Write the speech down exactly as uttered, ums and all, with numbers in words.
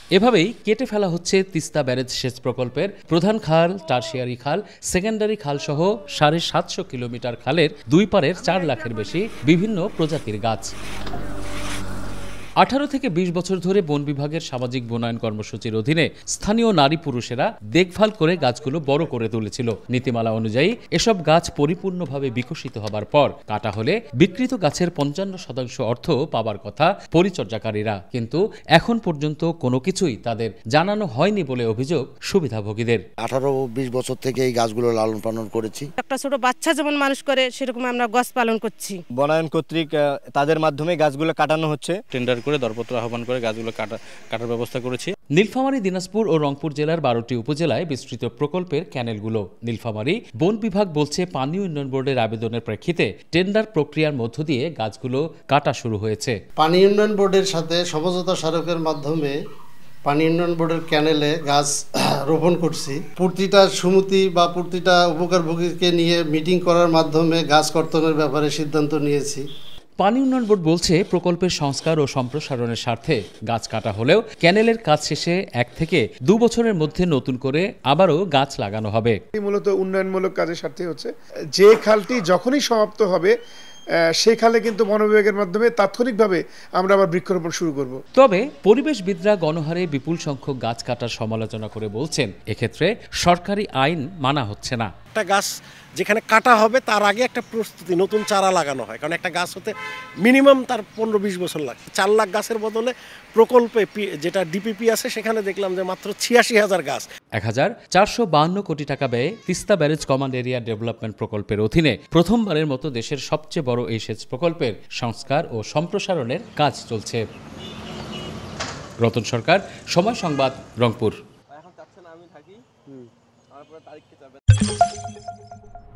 এভাবেই কেটে ফেলা হচ্ছে তিস্তা ব্যারেজ সেচ প্রকল্পের প্রধান খাল, টারশিয়ারি খাল, সেকেন্ডারি খাল সহ সাড়ে সাতশো কিলোমিটার খালের দুই পারের চার লাখের বেশি বিভিন্ন প্রজাতির গাছ। আঠারো থেকে বিশ বছর ধরে বন বিভাগের সামাজিক বনায়ন কর্মসূচির অধীনে স্থানীয় নারী পুরুষেরা দেখভাল করে গাছগুলো বড় করে তুলেছিল। নীতিমালা অনুযায়ী এসব গাছ পরিপূর্ণভাবে বিকশিত হবার পর কাটা হলে বিকৃত গাছের পঞ্চান্ন শতাংশ অর্থ পাবার কথা পরিচর্যাকারীরা, কিন্তু এখন পর্যন্ত কোনো কিছুই তাদের জানানো হয়নি বলে অভিযোগ সুবিধাভোগীদের। আঠারো বিশ বছর থেকে এই গাছগুলো লালন পালন করেছি। একটা ছোট বাচ্চা যেমন মানুষ করে সেরকম আমরা গাছ পালন করছি। বনায়ন কর্তৃক তাদের মাধ্যমে গাছগুলো কাটানো হচ্ছে। টেন্ডার করে দরপত্র আহ্বান করে গাছগুলো কাটা কাটার ব্যবস্থা করেছি। নীলফামারী, দিনাজপুর ও রংপুর জেলার বারোটি উপজেলায় বিস্তৃত প্রকল্পের ক্যানেলগুলো। নীলফামারী বন বিভাগ বলছে, পানি উন্নয়ন বোর্ডের আবেদনের প্রেক্ষিতে টেন্ডার প্রক্রিয়ার মধ্য দিয়ে গাছগুলো কাটা শুরু হয়েছে। পানি উন্নয়ন বোর্ডের সাথে সমঝোতা স্মারকের মাধ্যমে পানি উন্নয়ন বোর্ডের ক্যানেলে গাছ রোপণ করছি। প্রতিটা সমিতি বা প্রতিটা উপকারভোগীকে নিয়ে মিটিং করার মাধ্যমে গাছ কর্তনের ব্যাপারে সিদ্ধান্ত নিয়েছি। পানি উন্নয়ন বোর্ড বলছে, প্রকল্পের সংস্কার ও সম্প্রসারণের স্বার্থে গাছ কাটা হলেও ক্যানেলের কাজ শেষে এক থেকে দু বছরের মধ্যে নতুন করে আবারও গাছ লাগানো হবে। মূলত উন্নয়নমূলক কাজের স্বার্থে হচ্ছে, যে খালটি যখনই সমাপ্ত হবে সেই খালে কিন্তু বন বিভাগের মাধ্যমে তাৎক্ষণিকভাবে আমরা আবার বৃক্ষরোপণ শুরু করব। তবে পরিবেশবিদরা গণহারে বিপুল সংখ্যক গাছ কাটার সমালোচনা করে বলছেন, এক্ষেত্রে সরকারি আইন মানা হচ্ছে না। একটা গাছ যেখানে কাটা হবে তার আগে একটা প্রস্তুতি, নতুন চারা লাগানো হয়, কারণ একটা গাছ হতে মিনিমাম তার পনেরো বিশ বছর লাগে। চার লাখ গাছের বদলে প্রকল্পে যেটা ডিপিপি আছে সেখানে দেখলাম যে মাত্র ছিয়াশি হাজার গাছ। এক হাজার চারশো বাহান্ন কোটি টাকা ব্যয়ে Teesta barrage command area development প্রকল্পের অধীনে প্রথমবারের মতো দেশের সবচেয়ে বড় এই সেচ প্রকল্পের সংস্কার ও সম্প্রসারণের কাজ চলছে। রতন সরকার, সময় সংবাদ, রংপুর।